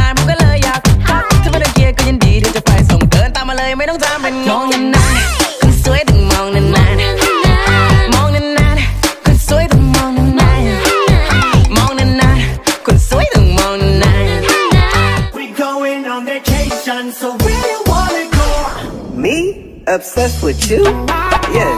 านผมก็เลยอยากถ้าไม่ต้องเคลียร์ก็ยินดีที่จะไปส่งเดินตามมาเลยไม่ต้องจำเป็นมองนานๆคนสวยต้องมองนานๆมองนานๆคนสวยต้องมองนานๆมองนานๆคนสวยต้องมองนานๆ We going on vacation, so where you wanna go? Me? Obsessed with you? Yes.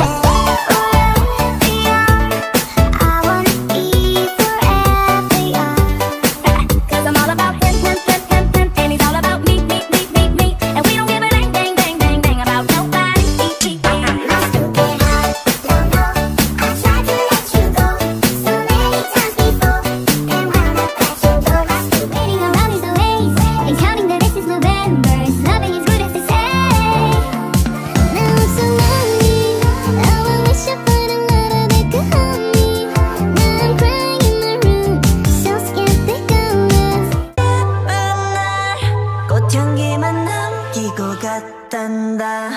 향기만 남기고 갔단다.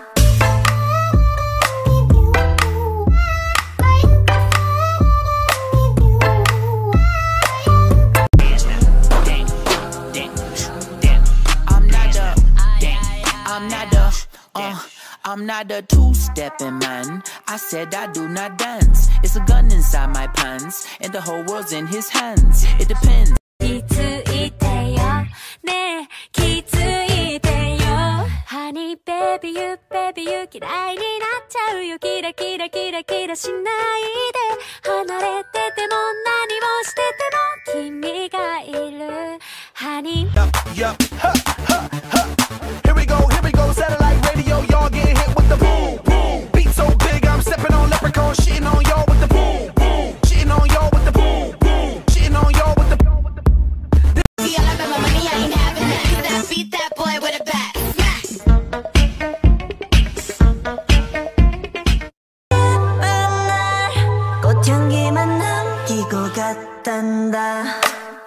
I'm not a two-stepping man. I said I do not dance. It's a gun inside my pants, and the whole world's in his hands. It depends. Honey baby you baby you 嫌いになっちゃうよキラキラキラキラしないで離れてても何をしてても君がいる Honey Here we go, satellite radio, y'all getting hit with the boom, boom. Beat so big, I'm stepping on leprechaun, shitting on y'all with the boom, boom. Shitting on y'all with the boom, boom. Shitting on y'all with the boom. See, I love my money, I ain't having that. Cause I beat that boy with a bat. 꽃향기만 남기고 갔단다.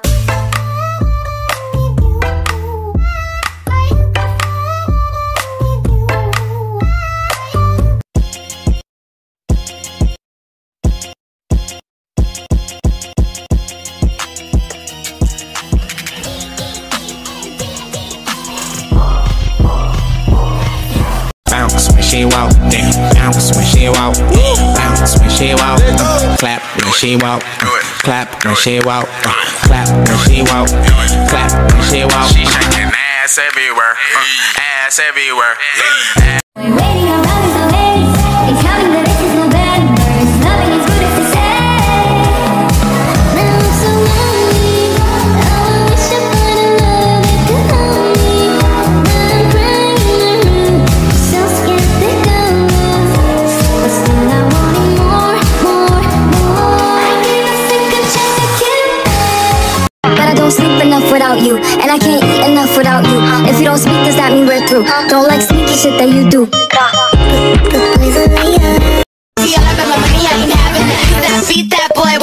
Bounce when she walk, damn. Bounce when she walk, bounce when she walk. Clap when she walk, clap when she walk, clap when she walk, clap when she walk. She shaking ass everywhere, ass everywhere. Waiting around is a waste. It's counting the days, November. Nothing is good as they say. Now I'm so lonely. I wish I found a love that could hold me. Now I'm crying in my room, so scared to go. But still I wanted more, more, more. I gave a second chance to kill. But I don't sleep enough without you, and I can't eat enough without you. If you don't speak, does that mean we're through? Don't like sneaky shit that you do. See, I love my money, I ain't having that. Cause I beat that boy